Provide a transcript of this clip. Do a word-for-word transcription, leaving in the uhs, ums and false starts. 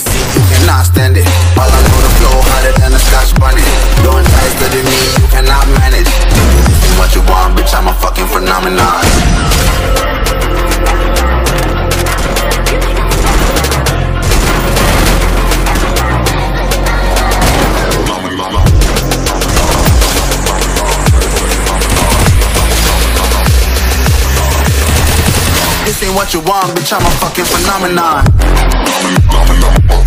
C, you cannot stand it. All I know, the flow harder than a Scotch bunny. Don't try study me, you cannot manage. This is what you want, bitch, I'm a fucking phenomenon. This ain't what you want, bitch, I'm a fucking phenomenon.